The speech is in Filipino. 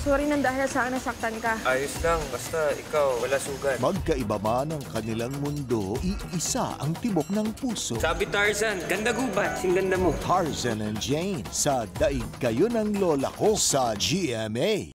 Sorry nang dahil sa nasaktan ka. Ayos lang, basta ikaw, wala sugat. Magkaiba man ang kanilang mundo, iisa ang tibok ng puso. Sabi Tarzan, ganda gubat, sing ganda mo. Tarzan and Jane sa Daig Kayo ng Lola Ko sa GMA.